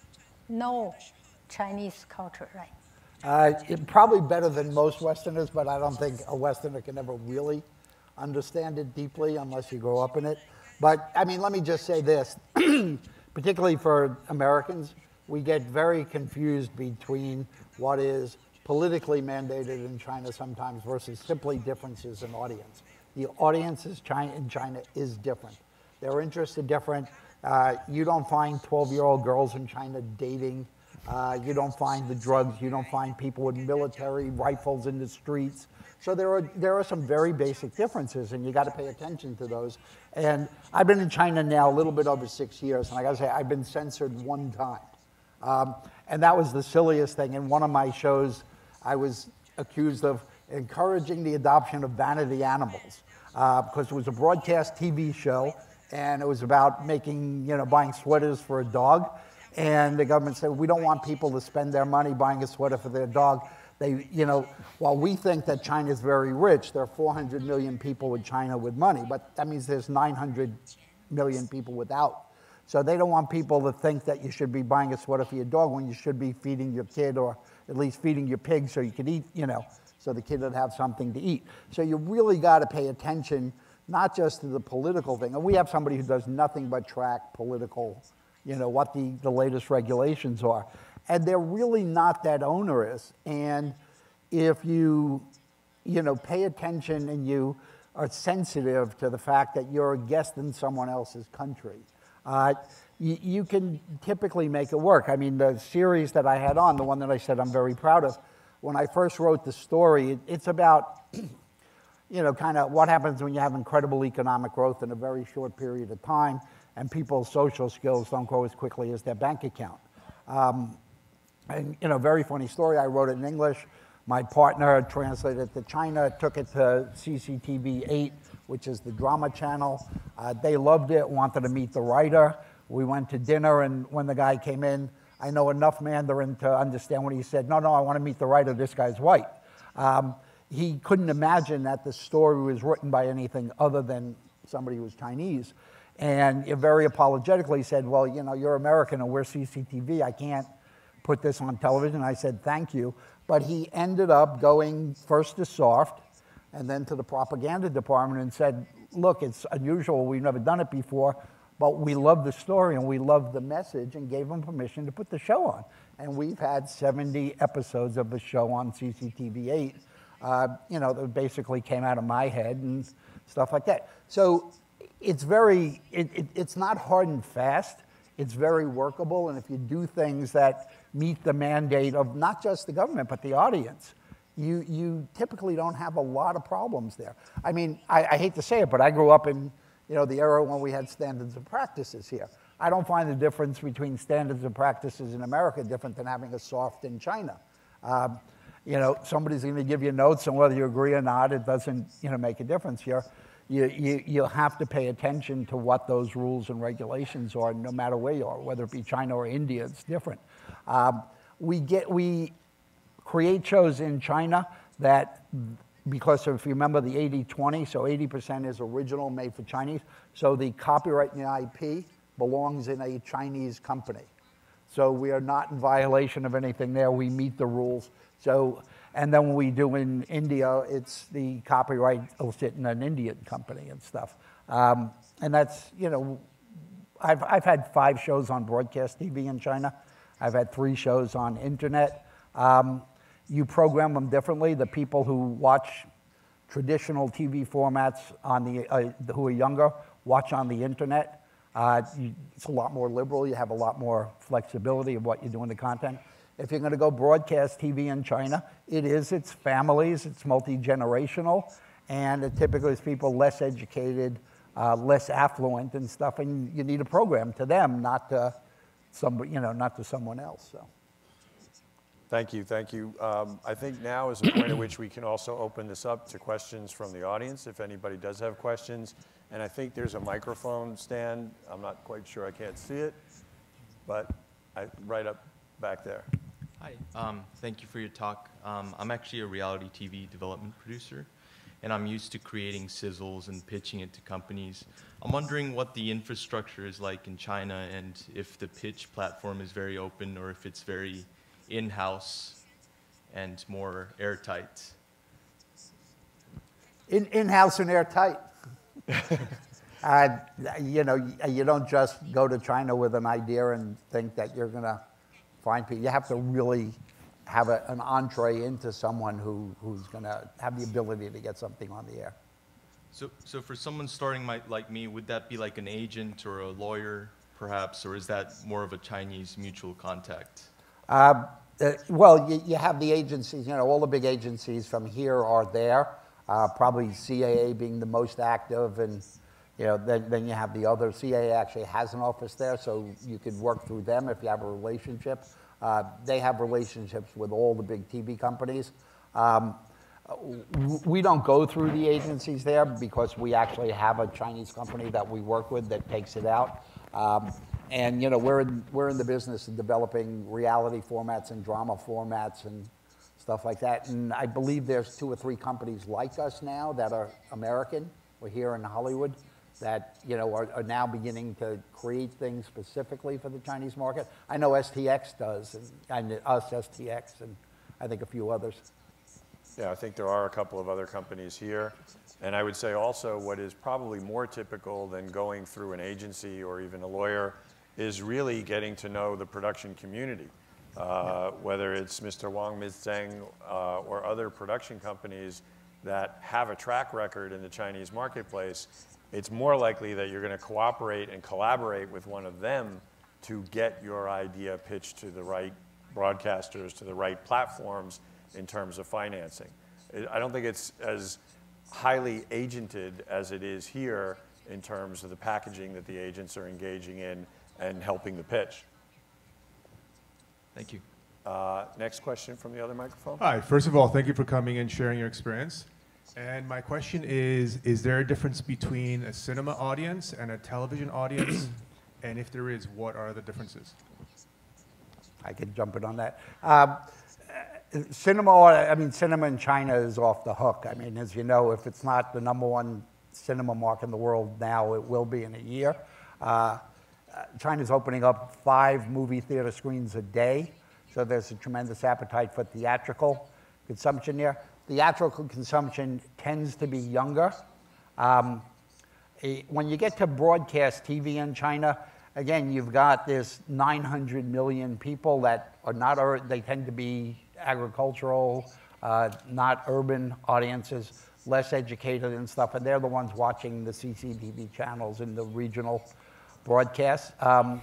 know Chinese culture, right? Uh, it, probably better than most Westerners, but I don't think a Westerner can ever really understand it deeply unless you grow up in it. But I mean, let me just say this, particularly for Americans, we get very confused between what is politically mandated in China sometimes versus simply differences in audience. The audience is China, in China is different. Their interests are different. Uh, you don't find twelve-year-old girls in China dating Uh, you don't find the drugs. You don't find people with military rifles in the streets. So there are, there are some very basic differences, and you got to pay attention to those. And I've been in China now a little bit over six years, and I got to say, I've been censored one time. Um, and that was the silliest thing. In one of my shows, I was accused of encouraging the adoption of vanity animals, uh, because it was a broadcast T V show, and it was about making, you know, buying sweaters for a dog. And the government said, we don't want people to spend their money buying a sweater for their dog. They, you know, while we think that China is very rich, there are four hundred million people in China with money, but that means there's nine hundred million people without. So they don't want people to think that you should be buying a sweater for your dog when you should be feeding your kid, or at least feeding your pig so you can eat, you know, so the kid would have something to eat. So you really got to pay attention, not just to the political thing. And we have somebody who does nothing but track political, you know, what the, the latest regulations are. And they're really not that onerous. And if you, you know, pay attention and you are sensitive to the fact that you're a guest in someone else's country, uh, you, you can typically make it work. I mean, the series that I had on, the one that I said I'm very proud of, when I first wrote the story, it, it's about, you know, kind of what happens when you have incredible economic growth in a very short period of time, and people's social skills don't grow as quickly as their bank account. Um, and, you know, very funny story. I wrote it in English. My partner translated it to China, took it to C C T V eight, which is the drama channel. Uh, they loved it, wanted to meet the writer. We went to dinner, and when the guy came in, I know enough Mandarin to understand what he said. No, no, I want to meet the writer. This guy's white. Um, he couldn't imagine that the story was written by anything other than somebody who was Chinese. And he very apologetically said, well, you know, you're American and we're C C T V. I can't put this on television. I said, thank you. But he ended up going first to SOFT and then to the propaganda department and said, look, it's unusual. We've never done it before, but we love the story and we love the message, and gave him permission to put the show on. And we've had seventy episodes of the show on C C T V eight, uh, you know, that basically came out of my head and stuff like that. So it's very, it, it, it's not hard and fast. It's very workable, and if you do things that meet the mandate of not just the government, but the audience, you, you typically don't have a lot of problems there. I mean, I, I hate to say it, but I grew up in, you know, the era when we had standards of practices here. I don't find the difference between standards of practices in America different than having a SOFT in China. Um, you know, somebody's going to give you notes, and whether you agree or not, it doesn't, you know, make a difference here. You, you, you'll have to pay attention to what those rules and regulations are, no matter where you are, whether it be China or India, it's different. Um, we, get, we create shows in China that, because if you remember the eighty twenty, so eighty percent is original, made for Chinese, so the copyright and the I P belongs in a Chinese company. So we are not in violation of anything there. We meet the rules. So, and then when we do in India, it's the copyright will sit in an Indian company and stuff. Um, and that's, you know, I've, I've had five shows on broadcast T V in China. I've had three shows on internet. Um, you program them differently. The people who watch traditional T V formats on the, uh, who are younger, watch on the internet. Uh, you, it's a lot more liberal. You have a lot more flexibility of what you do in the content. If you're going to go broadcast T V in China, it is, it's families, it's multi-generational, and it typically is people less educated, uh, less affluent and stuff, and you need a program to them, not to somebody, you know, not to someone else. So. Thank you, thank you. Um, I think now is a point at which we can also open this up to questions from the audience, if anybody does have questions. And I think there's a microphone stand. I'm not quite sure, I can't see it, but I, right up back there. Hi, um, thank you for your talk. Um, I'm actually a reality T V development producer, and I'm used to creating sizzles and pitching it to companies. I'm wondering what the infrastructure is like in China, and if the pitch platform is very open or if it's very in-house and more airtight. In, in-house and airtight. uh, you know, you don't just go to China with an idea and think that you're going to find people. You have to really have a, an entree into someone who, who's going to have the ability to get something on the air. So, so for someone starting my, like me, would that be like an agent or a lawyer, perhaps, or is that more of a Chinese mutual contact? Uh, uh, well, you, you have the agencies, you know, all the big agencies from here are there, uh, probably C A A being the most active, and you know, then, then you have the other. C A A actually has an office there, so you could work through them if you have a relationship. Uh, they have relationships with all the big T V companies. Um, we don't go through the agencies there because we actually have a Chinese company that we work with that takes it out. Um, and you know, we're in, we're in the business of developing reality formats and drama formats and stuff like that. And I believe there's two or three companies like us now that are American. We're here in Hollywood that you know are, are now beginning to create things specifically for the Chinese market. I know S T X does, and, and us, S T X, and I think a few others. Yeah, I think there are a couple of other companies here. And I would say also what is probably more typical than going through an agency or even a lawyer is really getting to know the production community. Uh, whether it's Mister Wang, Miz Zheng, uh, or other production companies that have a track record in the Chinese marketplace, it's more likely that you're going to cooperate and collaborate with one of them to get your idea pitched to the right broadcasters, to the right platforms, in terms of financing. I don't think it's as highly agented as it is here in terms of the packaging that the agents are engaging in and helping the pitch. Thank you. Uh, next question from the other microphone. Hi, first of all, thank you for coming and sharing your experience. And my question is, is there a difference between a cinema audience and a television audience? And if there is, what are the differences? I can jump in on that. Um, Cinema, I mean, cinema in China is off the hook. I mean, as you know, if it's not the number one cinema market in the world now, it will be in a year. Uh, China's opening up five movie theater screens a day, so there's a tremendous appetite for theatrical consumption there. Theatrical consumption tends to be younger. Um, when you get to broadcast T V in China, again, you've got this nine hundred million people that are not, they tend to be agricultural, uh, not urban audiences, less educated and stuff, and they're the ones watching the C C T V channels and the regional broadcasts. Um,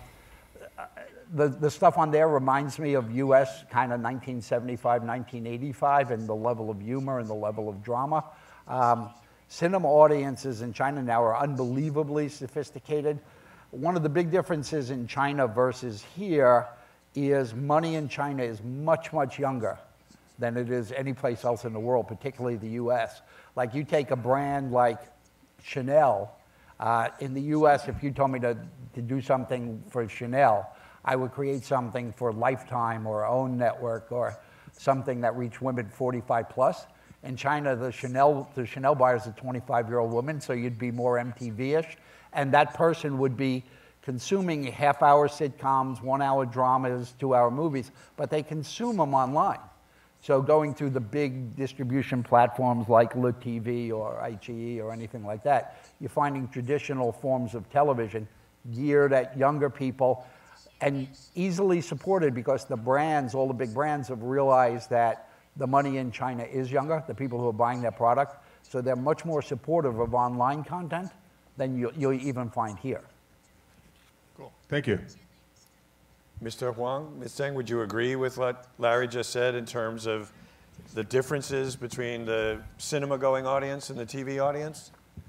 the, the stuff on there reminds me of U S kind of nineteen seventy-five, nineteen eighty-five, and the level of humor and the level of drama. Um, cinema audiences in China now are unbelievably sophisticated. One of the big differences in China versus here is money in China is much, much younger than it is any place else in the world, particularly the U S. Like you take a brand like Chanel, uh, in the U S, if you told me to, to do something for Chanel, I would create something for Lifetime or Own Network or something that reached women forty-five plus. In China, the Chanel, the Chanel buyer is a twenty-five-year-old woman, so you'd be more M T V-ish, and that person would be consuming half-hour sitcoms, one-hour dramas, two-hour movies, but they consume them online. So going through the big distribution platforms like Le T V or I G E or anything like that, you're finding traditional forms of television geared at younger people and easily supported because the brands, all the big brands have realized that the money in China is younger, the people who are buying their product, so they're much more supportive of online content than you, you'll even find here. Cool. Thank you. Mister Huang, Miz Zheng, would you agree with what Larry just said in terms of the differences between the cinema-going audience and the T V audience?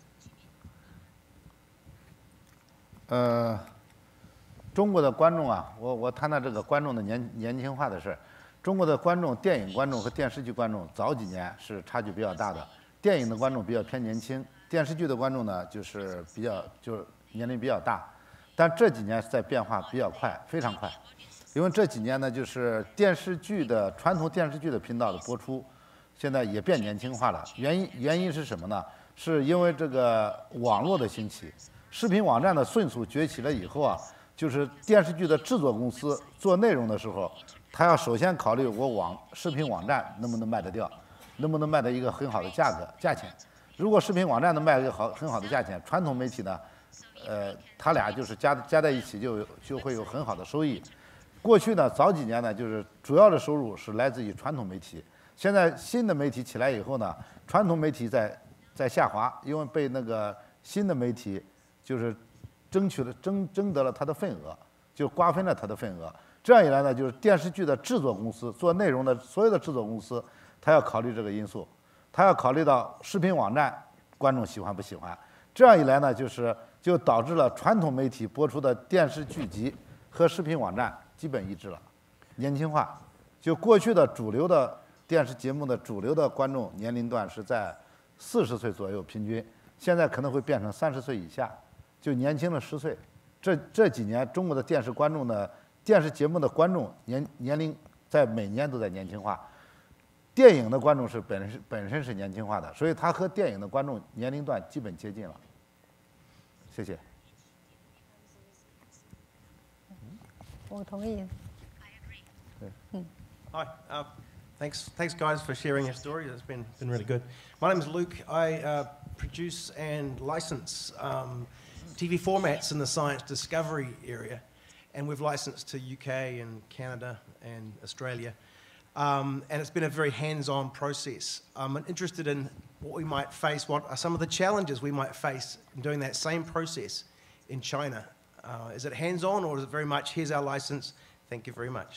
呃，中国的观众啊，我我谈谈这个观众的年年轻化的事儿。中国的观众，电影观众和电视剧观众早几年是差距比较大的。电影的观众比较偏年轻，电视剧的观众呢就是比较就是年龄比较大。但这几年在变化比较快，非常快。因为这几年呢，就是电视剧的传统电视剧的频道的播出，现在也变年轻化了。原因原因是什么呢？是因为这个网络的兴起，视频网站的迅速崛起了以后啊，就是电视剧的制作公司做内容的时候，他要首先考虑我网视频网站能不能卖得掉，能不能卖到一个很好的价格价钱。如果视频网站能卖一个好很好的价钱，传统媒体呢，呃，他俩就是加加在一起就有就会有很好的收益。过去呢，早几年呢，就是主要的收入是来自于传统媒体。现在新的媒体起来以后呢，传统媒体在在下滑，因为被那个新的媒体就是争取了争争得了它的份额，就瓜分了它的份额。 这样一来呢，就是电视剧的制作公司做内容的所有的制作公司，他要考虑这个因素，他要考虑到视频网站观众喜欢不喜欢。这样一来呢，就是就导致了传统媒体播出的电视剧集和视频网站基本一致了，年轻化。就过去的主流的电视节目的主流的观众年龄段是在四十岁左右平均，现在可能会变成三十岁以下，就年轻了十岁。这这几年中国的电视观众的电视节目的观众年年龄在每年都在年轻化，电影的观众是本身本身是年轻化的，所以它和电影的观众年龄段基本接近了。谢谢。 我同意。 Hi, uh, thanks, thanks guys for sharing your story. It's been been really good. My name is Luke. I uh, produce and license um, T V formats in the science discovery area, and we've licensed to U K and Canada and Australia. Um, and it's been a very hands-on process. I'm interested in what we might face. What are some of the challenges we might face in doing that same process in China? Uh, is it hands-on, or is it very much here's our license? Thank you very much.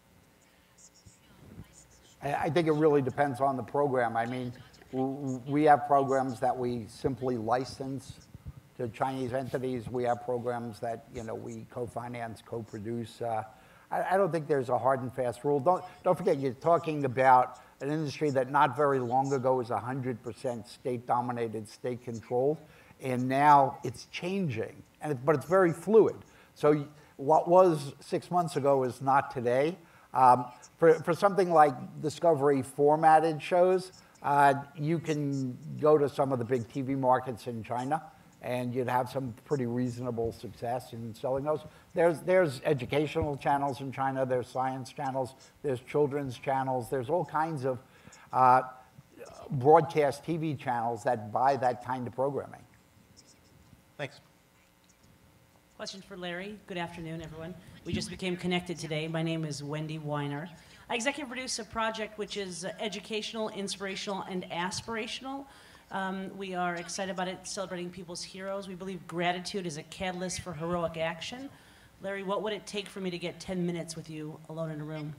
I think it really depends on the program. I mean, we have programs that we simply license to Chinese entities. We have programs that, you know, we co-finance, co-produce. Uh, I, I don't think there's a hard and fast rule. Don't, don't forget, you're talking about an industry that not very long ago was one hundred percent state-dominated, state-controlled, and now it's changing, and it, but it's very fluid. So what was six months ago is not today. Um, for, for something like Discovery formatted shows, uh, you can go to some of the big T V markets in China, and you'd have some pretty reasonable success in selling those. There's, there's educational channels in China, there's science channels, there's children's channels, there's all kinds of uh, broadcast T V channels that buy that kind of programming. Thanks. Question for Larry. Good afternoon, everyone. We just became connected today. My name is Wendy Weiner. I executive produce a project which is uh, educational, inspirational, and aspirational. Um, we are excited about it, celebrating people's heroes. We believe gratitude is a catalyst for heroic action. Larry, what would it take for me to get ten minutes with you alone in a room?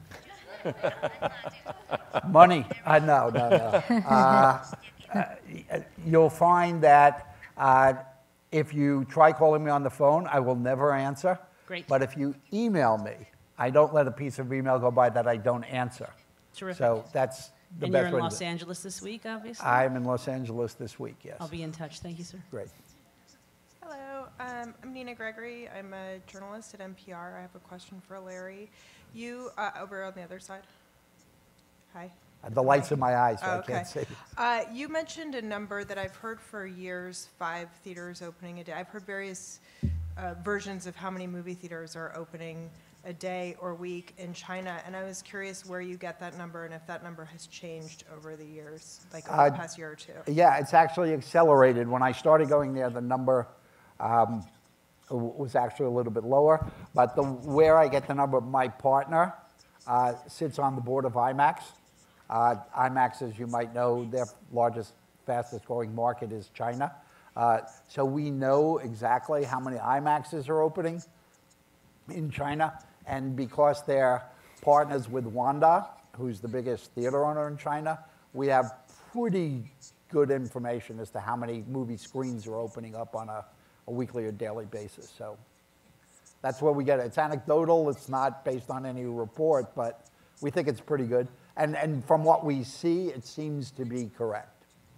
Money. Uh, no, no, no. Uh, uh, you'll find that uh, if you try calling me on the phone, I will never answer. Great. But if you email me, I don't let a piece of email go by that I don't answer. Terrific. So that's the and best you're in way to Los do it. Angeles this week, obviously? I'm in Los Angeles this week, yes. I'll be in touch. Thank you, sir. Great. Hello, um, I'm Nina Gregory. I'm a journalist at N P R. I have a question for Larry. You, uh, over on the other side. Hi. The light's in my eyes, so Oh, I okay. can't see. Uh, you mentioned a number that I've heard for years, five theaters opening a day. I've heard various uh, versions of how many movie theaters are opening a day or week in China, and I was curious where you get that number and if that number has changed over the years, like over Uh, the past year or two. Yeah, it's actually accelerated. When I started going there, the number um, w- was actually a little bit lower. But the, where I get the number, my partner uh, sits on the board of IMAX. Uh, IMAX, as you might know, their largest, fastest growing market is China. Uh, so we know exactly how many IMAXs are opening in China. And because they're partners with Wanda, who's the biggest theater owner in China, we have pretty good information as to how many movie screens are opening up on a, a weekly or daily basis. So that's where we get it. It's anecdotal. It's not based on any report, but we think it's pretty good. And, and from what we see, it seems to be correct.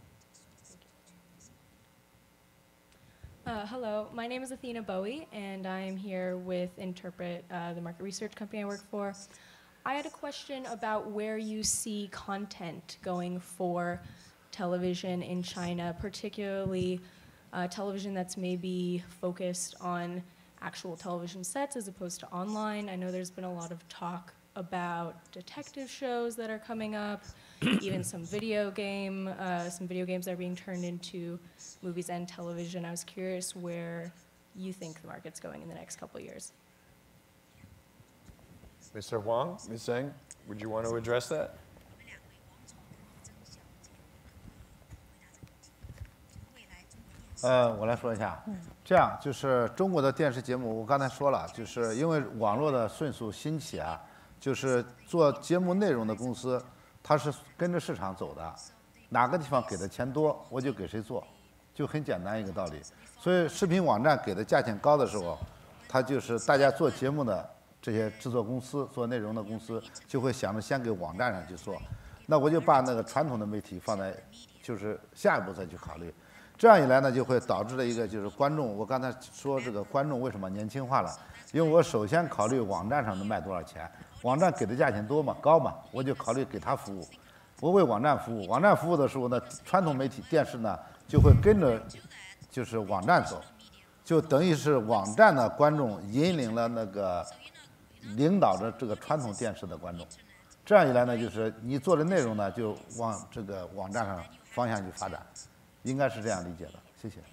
Uh, hello, my name is Athena Bowie, and I am here with Interpret, uh, the market research company I work for. I had a question about where you see content going for television in China, particularly uh, television that's maybe focused on actual television sets as opposed to online. I know there's been a lot of talk about detective shows that are coming up, even some video game, uh, some video games that are being turned into movies and television. I was curious where you think the market's going in the next couple of years. Mister Huang, Miz Zhang, would you want to address that? 呃，我来说一下，这样就是中国的电视节目，我刚才说了，就是因为网络的迅速兴起啊，就是做节目内容的公司，它是跟着市场走的，哪个地方给的钱多，我就给谁做，就很简单一个道理。所以视频网站给的价钱高的时候，它就是大家做节目的这些制作公司、做内容的公司就会想着先给网站上去做，那我就把那个传统的媒体放在，就是下一步再去考虑。这样一来呢，就会导致了一个就是观众，我刚才说这个观众为什么年轻化了？因为我首先考虑网站上能卖多少钱，网站给的价钱多嘛高嘛，我就考虑给他服务，我为网站服务。网站服务的时候呢，传统媒体电视呢就会跟着就是网站走，就等于是网站的观众引领了那个领导着这个传统电视的观众。这样一来呢，就是你做的内容呢就往这个网站上方向去发展。应该是这样理解的，谢谢。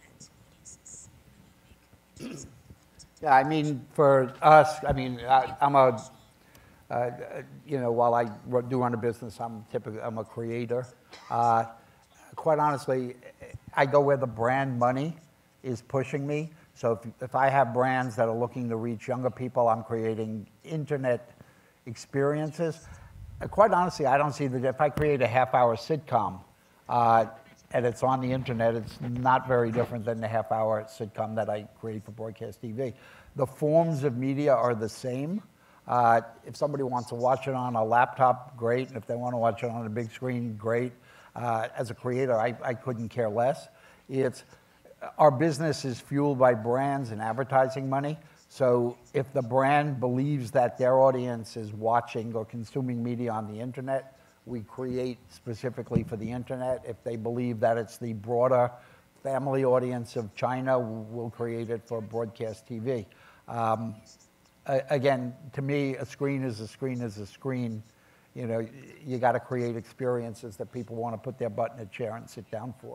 Yeah, I mean, for us, I mean, I, I'm a, uh, you know, while I do run a business, I'm typically, I'm a creator. Uh, quite honestly, I go where the brand money is pushing me. So if, if I have brands that are looking to reach younger people, I'm creating internet experiences. Uh, quite honestly, I don't see that if I create a half-hour sitcom, uh, and it's on the internet, it's not very different than the half-hour sitcom that I create for broadcast T V. The forms of media are the same. Uh, if somebody wants to watch it on a laptop, great. And if they want to watch it on a big screen, great. Uh, as a creator, I, I couldn't care less. It's, our business is fueled by brands and advertising money. So if the brand believes that their audience is watching or consuming media on the internet, we create specifically for the internet. If they believe that it's the broader family audience of China, we'll create it for broadcast T V. Um, again, to me, a screen is a screen is a screen. You know, you got to create experiences that people want to put their butt in a chair and sit down for.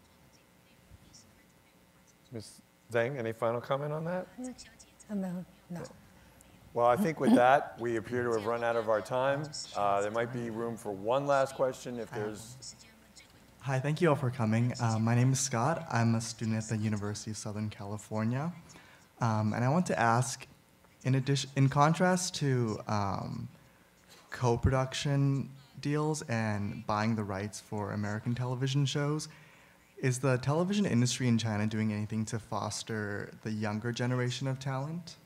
Miz Zhang, any final comment on that? No, no. Well, I think with that, we appear to have run out of our time. Uh, there might be room for one last question if there's... Hi, thank you all for coming. Uh, my name is Scott. I'm a student at the University of Southern California. Um, and I want to ask, in, addition, in contrast to um, co-production deals and buying the rights for American television shows, is the television industry in China doing anything to foster the younger generation of talent?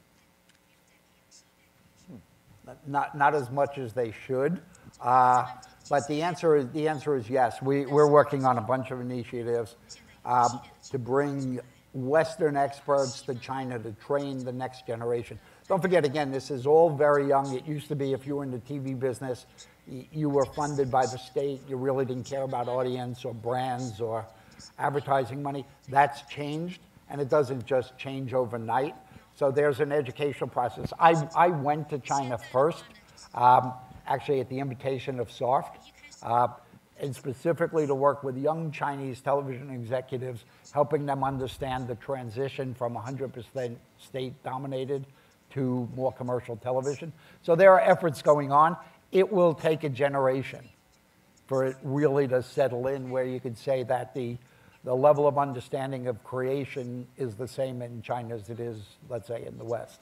Not, not as much as they should, uh, but the answer is, the answer is yes. We, we're working on a bunch of initiatives um, to bring Western experts to China to train the next generation. Don't forget, again, this is all very young. It used to be if you were in the T V business, you were funded by the state. You really didn't care about audience or brands or advertising money. That's changed, and it doesn't just change overnight. So there's an educational process. I, I went to China first, um, actually at the invitation of SARFT, uh, and specifically to work with young Chinese television executives, helping them understand the transition from one hundred percent state-dominated to more commercial television. So there are efforts going on. It will take a generation for it really to settle in where you could say that the The level of understanding of creation is the same in China as it is, let's say, in the West.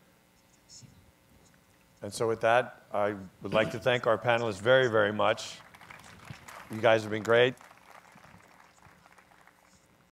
And so with that, I would like to thank our panelists very, very much. You guys have been great.